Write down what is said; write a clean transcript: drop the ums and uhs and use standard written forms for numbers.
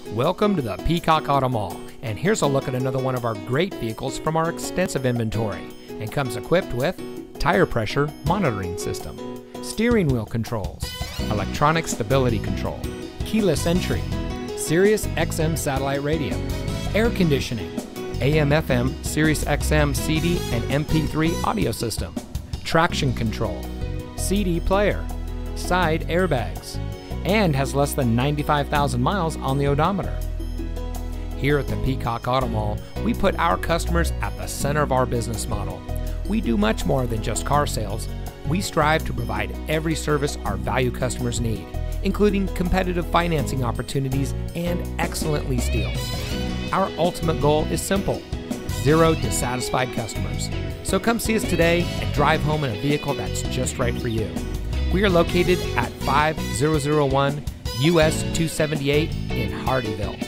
Welcome to the Peacock Auto Mall, and here's a look at another one of our great vehicles from our extensive inventory, and comes equipped with tire pressure monitoring system, steering wheel controls, electronic stability control, keyless entry, Sirius XM satellite radio, air conditioning, AM/FM Sirius XM CD and MP3 audio system, traction control, CD player, side airbags, and has less than 95,000 miles on the odometer. Here at the Peacock Auto Mall, we put our customers at the center of our business model. We do much more than just car sales. We strive to provide every service our value customers need, including competitive financing opportunities and excellent lease deals. Our ultimate goal is simple: zero dissatisfied customers. So come see us today and drive home in a vehicle that's just right for you. We are located at 5001 US 278 in Hardeeville.